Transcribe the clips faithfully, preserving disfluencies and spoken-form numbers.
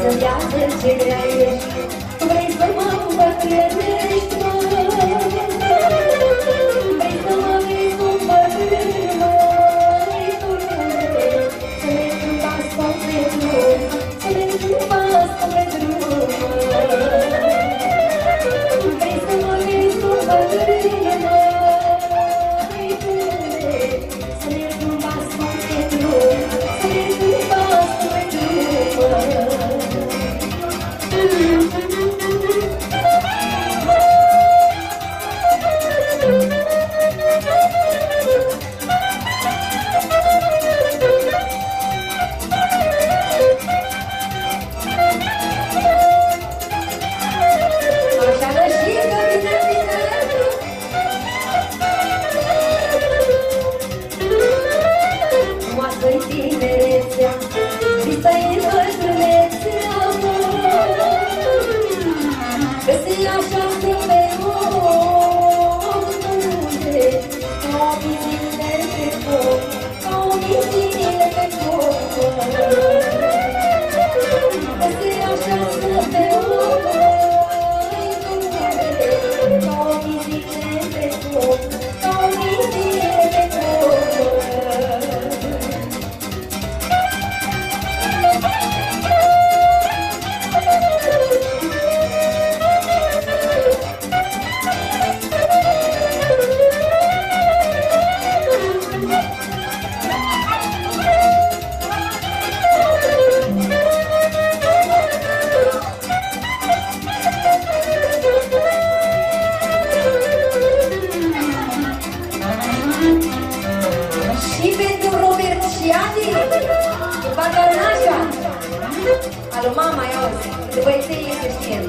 Alo, mama, eu de băieții să știm.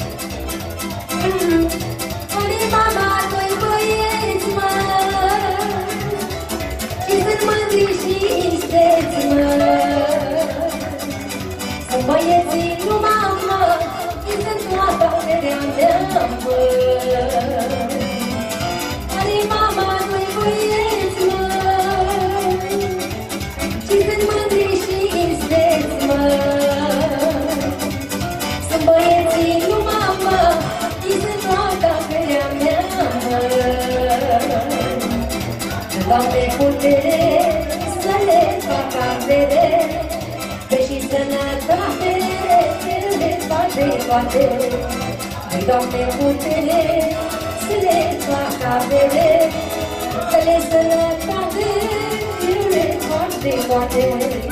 Pune mama, doi băieți, mă, și sunt mândri și isteți, mă. Sunt băieții, nu mamă, și sunt toată verea mea, mă. Pune mama, doi băieți, mă, și sunt mândri și isteți, mă. Băieții, nu mamă, ei sunt toată ferea mea. Doamne, putere să le fac avere, că și sănătate le face toate. Doamne, putere să le fac avere, că le sănătate le face toate.